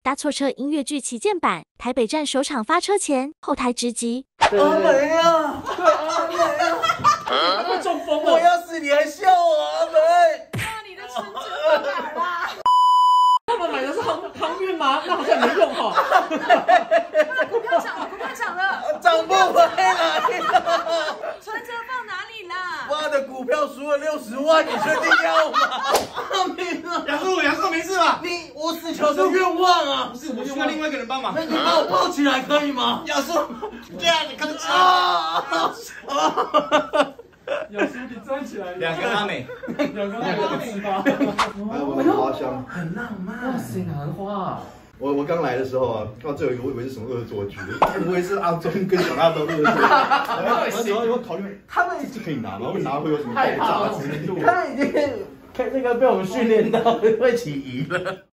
搭错车音乐剧旗舰版台北站首场发车前，后台直击。 阿梅啊，对阿梅啊， 会中风了！ 我要死你还笑我阿梅？ 那你的春节到哪儿啦？ 他们买的是航运吗？那好像没用哈。 那股票涨了，股票涨了， 涨不回来了。 存折放哪里啦？ 妈的，股票输了60万，你确定要吗？阿梅啊， 杨叔没事吧？ 我死求的愿望啊！ 不是，我需要另外一个人帮忙。 那你把我抱起来可以吗？ 杨叔，这样你看得起来。 有叔，你站起来。 两个阿美， 两个阿美是吧？ 哎，我的花香很浪漫。 哇塞，兰花！ 我刚来的时候啊，看到这有一个，我以为是什么恶作剧，该不会是阿忠跟小纳都恶作剧？然后考虑他们是可以拿吗？会拿会有什么爆炸之类的？ 他们已经那个被我们训练到会起疑了。